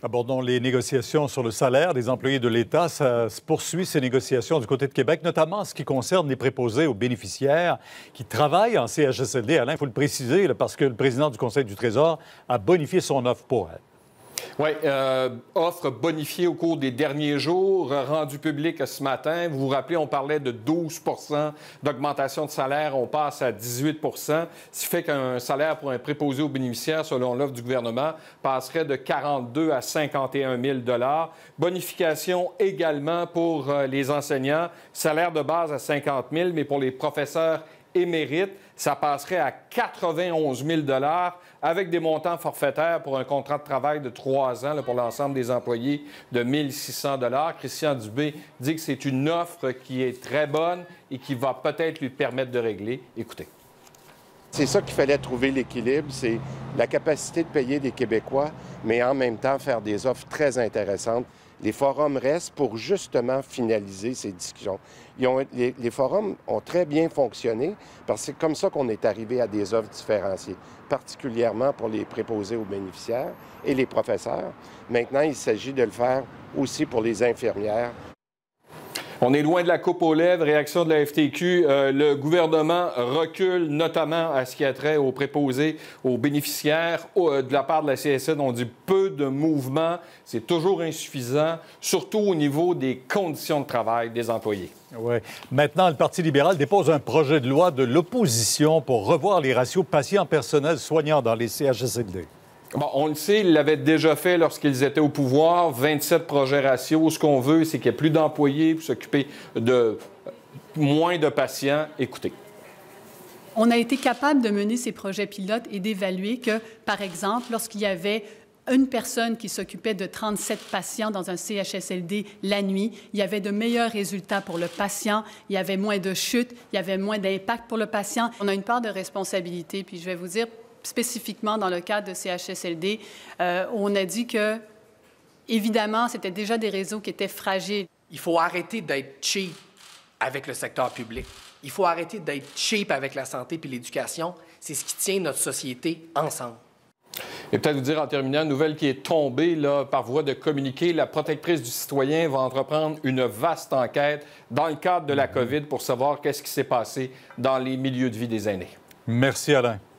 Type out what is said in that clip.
Abordons les négociations sur le salaire des employés de l'État. Ça se poursuit, ces négociations du côté de Québec, notamment en ce qui concerne les préposés aux bénéficiaires qui travaillent en CHSLD. Alain, il faut le préciser, là, parce que le président du Conseil du Trésor a bonifié son offre pour elle. Oui, offre bonifiée au cours des derniers jours, rendue publique ce matin. Vous vous rappelez, on parlait de 12 d'augmentation de salaire. On passe à 18 ce qui fait qu'un salaire pour un préposé aux bénéficiaires, selon l'offre du gouvernement, passerait de 42 à 51 000 $. Bonification également pour les enseignants. Salaire de base à 50 000 mais pour les professeurs émérites, ça passerait à 91 000 $ avec des montants forfaitaires pour un contrat de travail de 3 ans là, pour l'ensemble des employés de 1 600 $. Christian Dubé dit que c'est une offre qui est très bonne et qui va peut-être lui permettre de régler. Écoutez. C'est ça qu'il fallait trouver l'équilibre, c'est la capacité de payer des Québécois, mais en même temps faire des offres très intéressantes. Les forums restent pour justement finaliser ces discussions. Les forums ont très bien fonctionné parce que c'est comme ça qu'on est arrivé à des offres différenciées, particulièrement pour les préposés aux bénéficiaires et les professeurs. Maintenant, il s'agit de le faire aussi pour les infirmières. On est loin de la coupe aux lèvres. Réaction de la FTQ. Le gouvernement recule, notamment à ce qui a trait aux préposés, aux bénéficiaires. De la part de la CSN, on dit peu de mouvement. C'est toujours insuffisant, surtout au niveau des conditions de travail des employés. Oui. Maintenant, le Parti libéral dépose un projet de loi de l'opposition pour revoir les ratios patients-personnel soignants dans les CHSLD. Bon, on le sait, ils l'avaient déjà fait lorsqu'ils étaient au pouvoir. 27 projets ratios. Ce qu'on veut, c'est qu'il n'y ait plus d'employés pour s'occuper de moins de patients. Écoutez. On a été capable de mener ces projets pilotes et d'évaluer que, par exemple, lorsqu'il y avait une personne qui s'occupait de 37 patients dans un CHSLD la nuit, il y avait de meilleurs résultats pour le patient, il y avait moins de chutes, il y avait moins d'impact pour le patient. On a une part de responsabilité, puis je vais vous dire, spécifiquement dans le cadre de CHSLD, on a dit que, évidemment, c'était déjà des réseaux qui étaient fragiles. Il faut arrêter d'être cheap avec le secteur public. Il faut arrêter d'être cheap avec la santé et l'éducation. C'est ce qui tient notre société ensemble. Et peut-être vous dire en terminant, une nouvelle qui est tombée là, par voie de communiqué, la protectrice du citoyen va entreprendre une vaste enquête dans le cadre de la COVID pour savoir qu'est-ce qui s'est passé dans les milieux de vie des aînés. Merci, Alain.